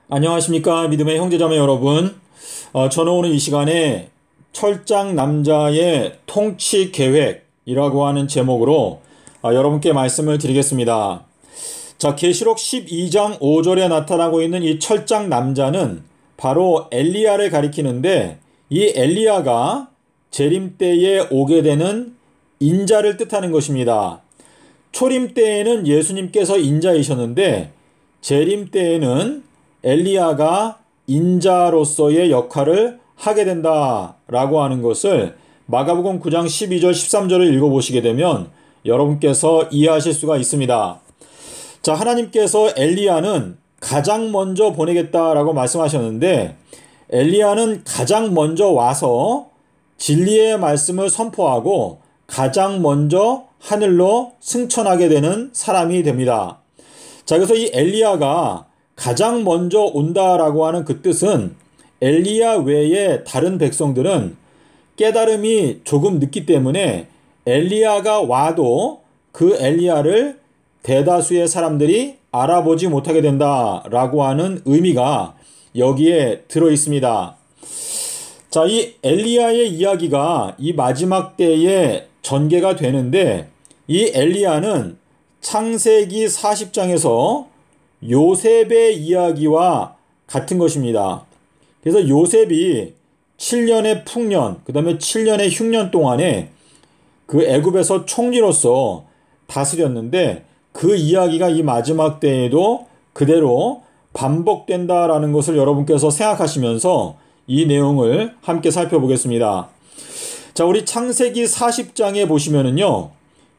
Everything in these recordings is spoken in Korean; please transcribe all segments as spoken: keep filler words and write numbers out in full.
안녕하십니까 믿음의 형제자매 여러분. 어, 저는 오늘 이 시간에 철장 남자의 통치 계획이라고 하는 제목으로 어, 여러분께 말씀을 드리겠습니다. 자, 계시록 십이 장 오 절에 나타나고 있는 이 철장 남자는 바로 엘리야를 가리키는데, 이 엘리야가 재림 때에 오게 되는 인자를 뜻하는 것입니다. 초림 때에는 예수님께서 인자이셨는데 재림 때에는 엘리야가 인자로서의 역할을 하게 된다라고 하는 것을 마가복음 구 장 십이 절 십삼 절을 읽어보시게 되면 여러분께서 이해하실 수가 있습니다. 자, 하나님께서 엘리야는 가장 먼저 보내겠다라고 말씀하셨는데, 엘리야는 가장 먼저 와서 진리의 말씀을 선포하고 가장 먼저 하늘로 승천하게 되는 사람이 됩니다. 자, 그래서 이 엘리야가 가장 먼저 온다라고 하는 그 뜻은 엘리야 외에 다른 백성들은 깨달음이 조금 늦기 때문에 엘리야가 와도 그 엘리야를 대다수의 사람들이 알아보지 못하게 된다라고 하는 의미가 여기에 들어 있습니다. 자, 이 엘리야의 이야기가 이 마지막 때에 전개가 되는데, 이 엘리야는 창세기 사십 장에서 요셉의 이야기와 같은 것입니다. 그래서 요셉이 칠 년의 풍년, 그 다음에 칠 년의 흉년 동안에 그 애굽에서 총리로서 다스렸는데, 그 이야기가 이 마지막 때에도 그대로 반복된다라는 것을 여러분께서 생각하시면서 이 내용을 함께 살펴보겠습니다. 자, 우리 창세기 사십 장에 보시면은요,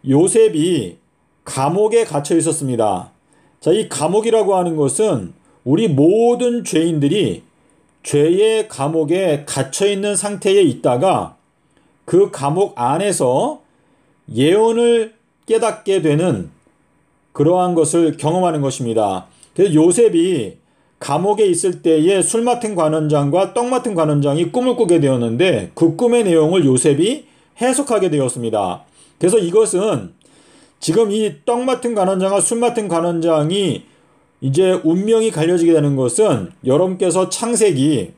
요셉이 감옥에 갇혀 있었습니다. 자, 이 감옥이라고 하는 것은 우리 모든 죄인들이 죄의 감옥에 갇혀 있는 상태에 있다가 그 감옥 안에서 예언을 깨닫게 되는 그러한 것을 경험하는 것입니다. 그래서 요셉이 감옥에 있을 때에 술 맡은 관원장과 떡 맡은 관원장이 꿈을 꾸게 되었는데, 그 꿈의 내용을 요셉이 해석하게 되었습니다. 그래서 이것은 지금 이 떡 맡은 관원장과 술 맡은 관원장이 이제 운명이 갈려지게 되는 것은 여러분께서 창세기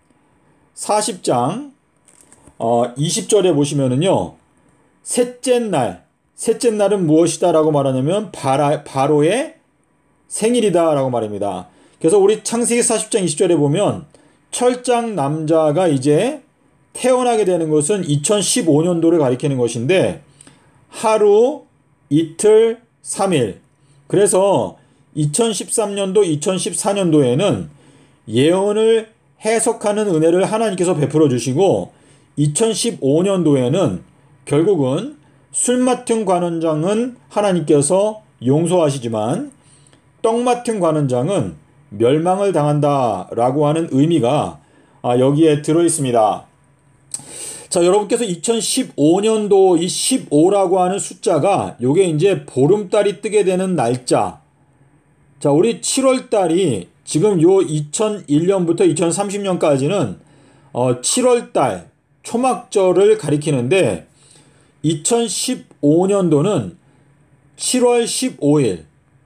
사십 장 어, 이십 절에 보시면은요, 셋째 날, 셋째 날은 무엇이다 라고 말하냐면 바라, 바로의 생일이다 라고 말합니다. 그래서 우리 창세기 사십 장 이십 절에 보면 철장 남자가 이제 태어나게 되는 것은 이천십오 년도를 가리키는 것인데, 하루, 이틀, 삼 일. 그래서 이천십삼 년도, 이천십사 년도에는 예언을 해석하는 은혜를 하나님께서 베풀어 주시고, 이천십오 년도에는 결국은 술 맡은 관원장은 하나님께서 용서하시지만 떡 맡은 관원장은 멸망을 당한다라고 하는 의미가 여기에 들어 있습니다. 자, 여러분께서 이천십오 년도 이 십오라고 하는 숫자가 요게 이제 보름달이 뜨게 되는 날짜. 자, 우리 칠월 달이 지금 요 이천일 년부터 이천삼십 년까지는 어, 칠월 달 초막절을 가리키는데, 이천십오 년도는 칠월 십오 일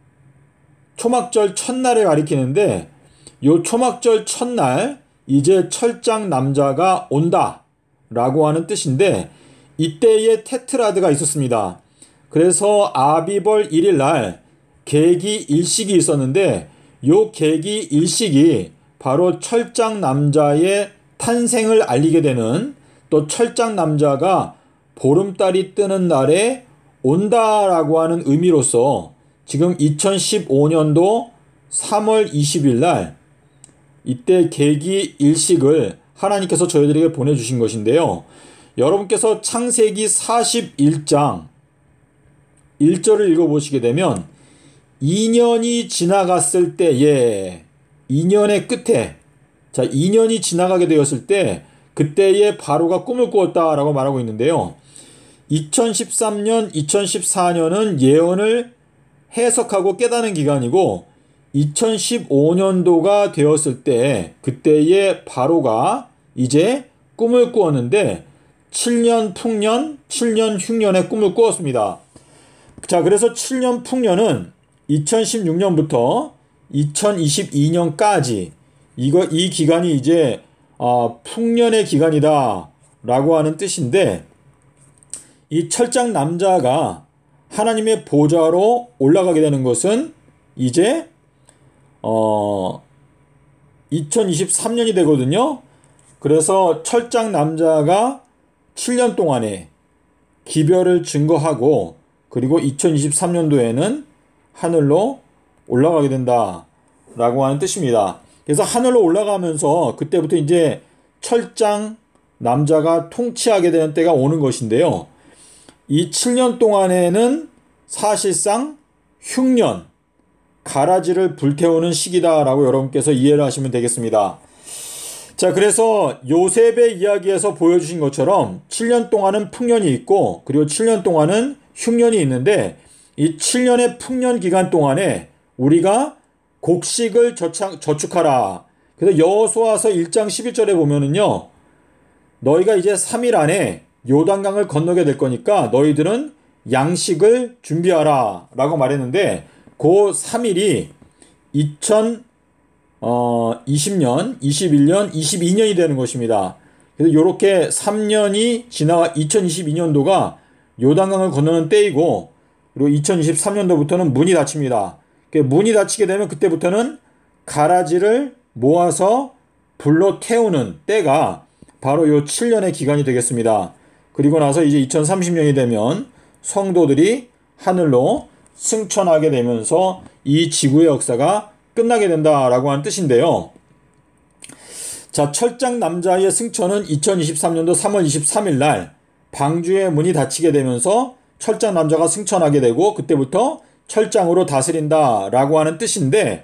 초막절 첫날을 가리키는데, 요 초막절 첫날 이제 철장 남자가 온다 라고 하는 뜻인데, 이때에 테트라드가 있었습니다. 그래서 아비벌 일 일 날 계기 일식이 있었는데, 요 계기 일식이 바로 철장 남자의 탄생을 알리게 되는, 또 철장 남자가 보름달이 뜨는 날에 온다라고 하는 의미로서 지금 이천십오 년도 삼월 이십일 날 이때 계기 일식을 하나님께서 저희들에게 보내주신 것인데요. 여러분께서 창세기 사십일 장 일 절을 읽어보시게 되면, 이 년이 지나갔을 때에, 이 년의 끝에, 자, 이 년이 지나가게 되었을 때 그때에 바로가 꿈을 꾸었다라고 말하고 있는데요. 이천십삼 년, 이천십사 년은 예언을 해석하고 깨닫는 기간이고, 이천십오 년도가 되었을 때 그때에 바로가 이제 꿈을 꾸었는데, 칠 년 풍년, 칠 년 흉년의 꿈을 꾸었습니다. 자, 그래서 칠 년 풍년은 이천십육 년부터 이천이십이 년까지 이거 이 기간이 이제 어, 풍년의 기간이다 라고 하는 뜻인데, 이 철장 남자가 하나님의 보좌로 올라가게 되는 것은 이제 어 이천이십삼 년이 되거든요. 그래서 철장 남자가 칠 년 동안에 기별을 증거하고, 그리고 이천이십삼 년도에는 하늘로 올라가게 된다 라고 하는 뜻입니다. 그래서 하늘로 올라가면서 그때부터 이제 철장 남자가 통치하게 되는 때가 오는 것인데요. 이 칠 년 동안에는 사실상 흉년, 가라지를 불태우는 시기다라고 여러분께서 이해를 하시면 되겠습니다. 자, 그래서 요셉의 이야기에서 보여주신 것처럼 칠 년 동안은 풍년이 있고, 그리고 칠 년 동안은 흉년이 있는데, 이 칠 년의 풍년 기간 동안에 우리가 곡식을 저축, 저축하라. 그래서 여호수아서 일 장 십일 절에 보면은요, 너희가 이제 삼 일 안에 요단강을 건너게 될 거니까 너희들은 양식을 준비하라 라고 말했는데, 그 삼 일이 이천이십 년, 이십일 년, 이십이 년이 되는 것입니다. 그래서 이렇게 삼 년이 지나가 이천이십이 년도가 요단강을 건너는 때이고, 그리고 이천이십삼 년도부터는 문이 닫힙니다. 문이 닫히게 되면 그때부터는 가라지를 모아서 불로 태우는 때가 바로 요 칠 년의 기간이 되겠습니다. 그리고 나서 이제 이천삼십 년이 되면 성도들이 하늘로 승천하게 되면서 이 지구의 역사가 끝나게 된다라고 하는 뜻인데요. 자, 철장 남자의 승천은 이천이십삼 년도 삼월 이십삼일 날 방주의 문이 닫히게 되면서 철장 남자가 승천하게 되고, 그때부터 철장으로 다스린다라고 하는 뜻인데,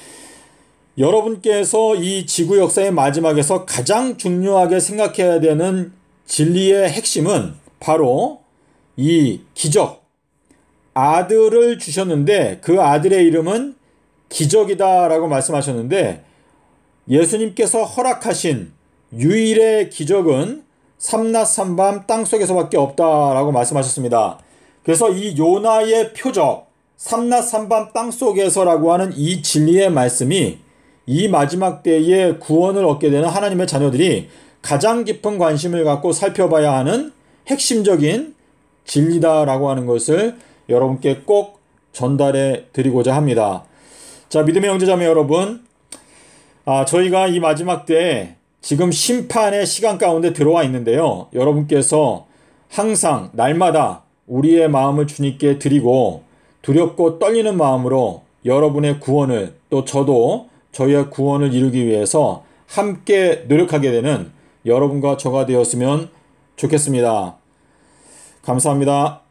여러분께서 이 지구 역사의 마지막에서 가장 중요하게 생각해야 되는 진리의 핵심은 바로 이 기적, 아들을 주셨는데 그 아들의 이름은 기적이다라고 말씀하셨는데, 예수님께서 허락하신 유일의 기적은 삼낮 삼밤 땅속에서밖에 없다라고 말씀하셨습니다. 그래서 이 요나의 표적, 삼낮 삼밤 땅속에서라고 하는 이 진리의 말씀이 이 마지막 때에 구원을 얻게 되는 하나님의 자녀들이 가장 깊은 관심을 갖고 살펴봐야 하는 핵심적인 진리다라고 하는 것을 여러분께 꼭 전달해 드리고자 합니다. 자, 믿음의 형제자매 여러분, 아, 저희가 이 마지막 때에 지금 심판의 시간 가운데 들어와 있는데요. 여러분께서 항상 날마다 우리의 마음을 주님께 드리고 두렵고 떨리는 마음으로 여러분의 구원을, 또 저도 저희의 구원을 이루기 위해서 함께 노력하게 되는 여러분과 저가 되었으면 좋겠습니다. 감사합니다.